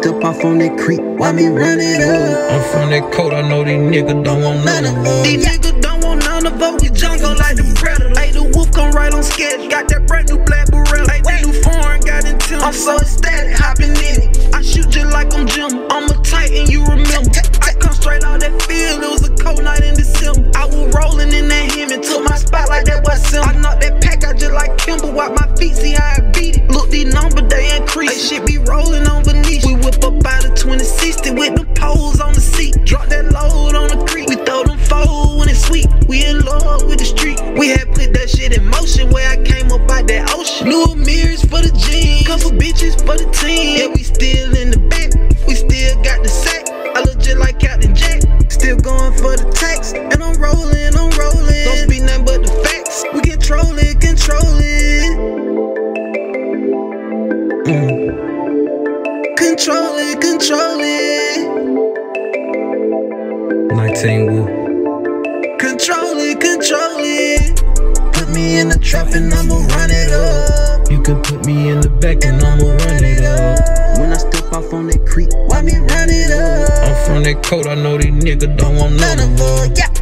step off on that creek, why me run it up? I'm from that coat, I know these niggas don't want none of us. These niggas don't want none of us, we jungle like the predator. Hey, the wolf come right on sketch, got that brand new black Beretta. Hey, the new foreign got into I'm so ecstatic, hopping in it. I shoot just like I'm Jim, I'm a Titan, you remember. I come straight out that field, it was a cold night in December. I was rolling in that Hemi, took my spot like that boy Sim. I knocked that pack out just like Kimber, wipe my feet, see how I beat it. Look, these numbers, they increase. Hey, shit be rolling on Venetia. We whip up out of 2060 with the poles on the seat. Drop that load on the creek. We throw them fold when it's sweet. We in love with the street. We had put that shit in motion where I came up out that ocean. New mirrors for the jeans, couple bitches for the team. Yeah, we still in the back. We still got the sack. I look just like Captain Jack. Still going for the tax. And I'm rolling, I'm rolling. Don't speak nothing but the facts. We control it, control it. Control it, control it. 19 Woo. Control it, control it. Put me in the trap and I'ma run it up. You can put me in the back and I'ma run it up. When I step off on that creek, why me run it up? I'm from that coat, I know these niggas don't want none of us. Yeah.